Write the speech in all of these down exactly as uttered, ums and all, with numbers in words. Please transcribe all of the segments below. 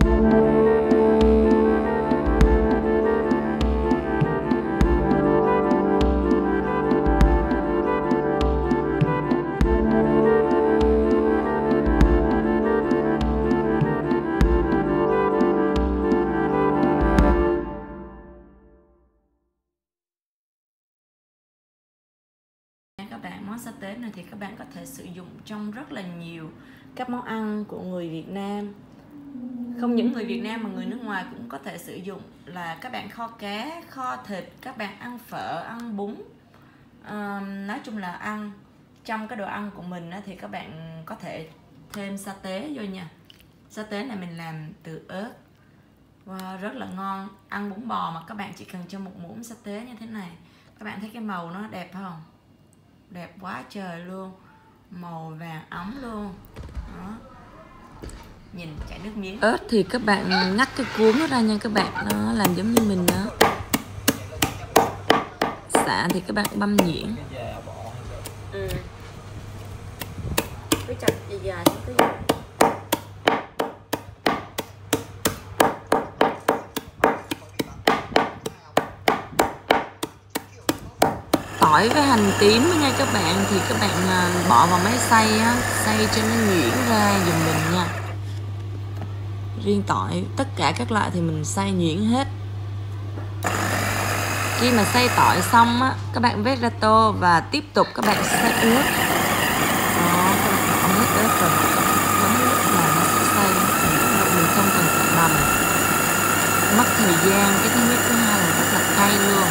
Các bạn, món sa tế này thì các bạn có thể sử dụng trong rất là nhiều các món ăn của người Việt Nam. Không những người Việt Nam mà người nước ngoài cũng có thể sử dụng, là các bạn kho cá, kho thịt, các bạn ăn phở, ăn bún, à, nói chung là ăn trong cái đồ ăn của mình thì các bạn có thể thêm sa tế vô nha. Sa tế này mình làm từ ớt và rất là ngon. Ăn bún bò mà các bạn chỉ cần cho một muỗng sa tế như thế này. Các bạn thấy cái màu nó đẹp không? Đẹp quá trời luôn, màu vàng óng luôn đó. Nhìn chảy nước miếng. Ớt thì các bạn ngắt cái cuống nó ra nha các bạn, nó làm giống như mình đó. Xả thì các bạn băm nhuyễn. Ừ. Cứ chặt dài dài xuống cái tỏi với hành tím nha các bạn, thì các bạn bỏ vào máy xay á, xay cho nó nhuyễn ra giùm mình nha. Riêng tỏi, tất cả các loại thì mình xay nhuyễn hết. Khi mà xay tỏi xong á, các bạn vét ra tô và tiếp tục các bạn xay ớt. Đó, các bạn bỏ hết ớt rồi bấm nút là nó sẽ xay. Mình không cần phải bằm, mất thời gian. Cái thứ nhất, thứ hai là rất là cay luôn.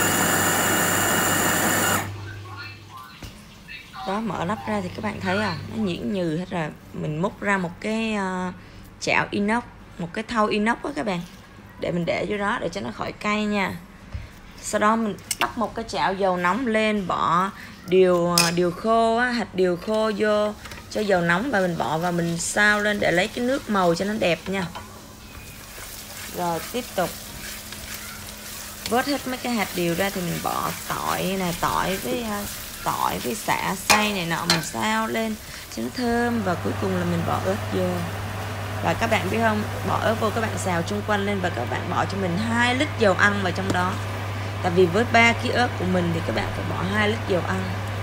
Đó, mở nắp ra thì các bạn thấy không, nó nhuyễn nhừ hết rồi. Mình múc ra một cái uh, chảo inox, một cái thau inox đó các bạn, để mình để vô đó để cho nó khỏi cay nha. Sau đó mình bắt một cái chảo dầu nóng lên, bỏ điều điều khô á, hạt điều khô vô cho dầu nóng và mình bỏ vào, mình xào lên để lấy cái nước màu cho nó đẹp nha. Rồi tiếp tục vớt hết mấy cái hạt điều ra thì mình bỏ tỏi nè, tỏi với uh, tỏi với sả xay này nọ, mình xào lên cho nó thơm, và cuối cùng là mình bỏ ớt vô. Và các bạn biết không, bỏ ớt vô các bạn xào chung quanh lên, và các bạn bỏ cho mình hai lít dầu ăn vào trong đó. Tại vì với ba ký ớt của mình thì các bạn phải bỏ hai lít dầu ăn.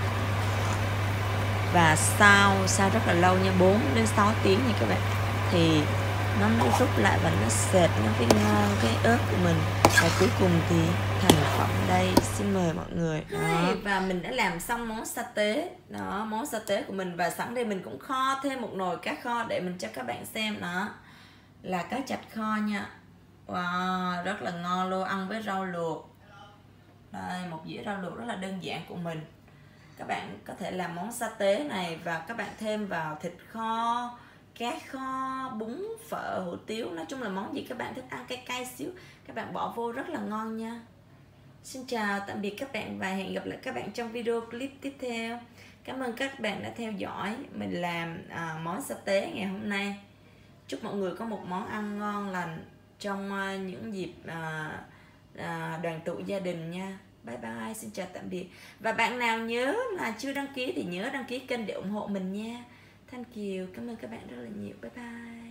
Và xào xào rất là lâu nha, bốn đến sáu tiếng nha các bạn, thì nó mới rút lại và nó sệt nó cái ngon cái ớt của mình. Và cuối cùng thì thành phẩm đây, xin mời mọi người đó. Và mình đã làm xong món sa tế đó, món sa tế của mình. Và sẵn đây mình cũng kho thêm một nồi cá kho để mình cho các bạn xem. Đó là cá chạch kho nha. Wow, rất là ngon luôn, ăn với rau luộc. Đây, một dĩa rau luộc rất là đơn giản của mình. Các bạn có thể làm món sa tế này và các bạn thêm vào thịt kho, cá kho, bún, phở, hủ tiếu. Nói chung là món gì các bạn thích ăn cay cay xíu, các bạn bỏ vô rất là ngon nha. Xin chào, tạm biệt các bạn và hẹn gặp lại các bạn trong video clip tiếp theo. Cảm ơn các bạn đã theo dõi mình làm à, món sa tế ngày hôm nay. Chúc mọi người có một món ăn ngon lành trong à, những dịp à, à, đoàn tụ gia đình nha. Bye bye, xin chào tạm biệt. Và bạn nào nhớ là chưa đăng ký thì nhớ đăng ký kênh để ủng hộ mình nha. Thank you, cảm ơn các bạn rất là nhiều. Bye bye.